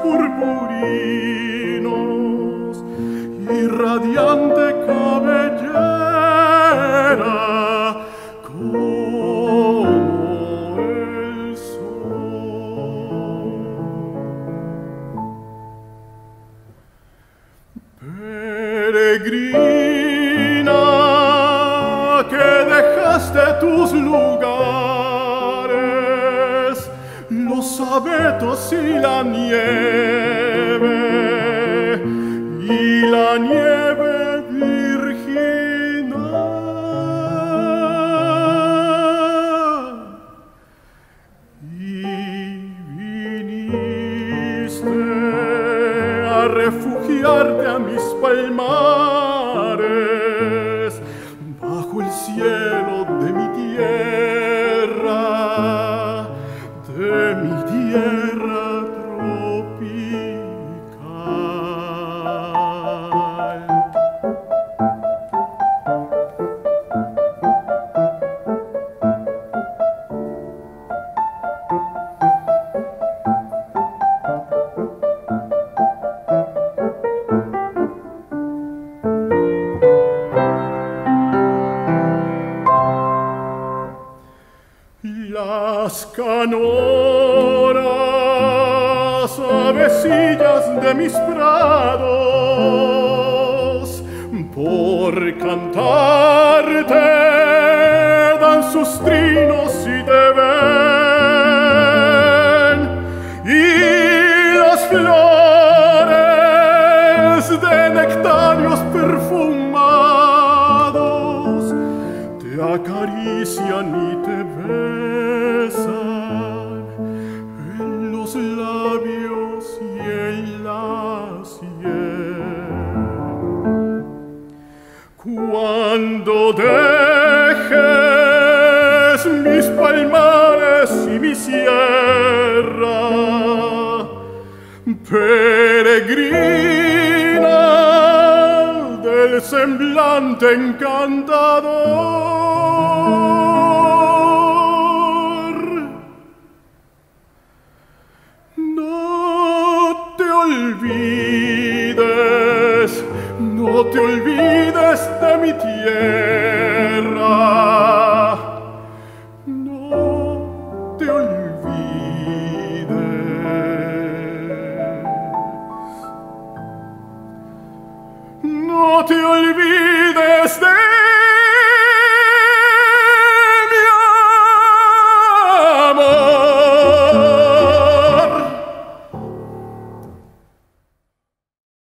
purpurinos y radiante cabellera como el sol. Peregrina, que dejaste tus lugares, los abetos y la nieve virginal, y viniste a refugiarte a mis palmares, bajo el cielo de mi tierra tropical. Las canoras, avecillas de mis prados, por cantarte dan sus trinos y te ven, y las flores de nectarios perfumados te acarician y te besan en los labios y en la sien. Cuando dejes mis palmares y mi sierra, peregrina del semblante encantador, no te olvides de mi tierra, no te olvides, no te olvides de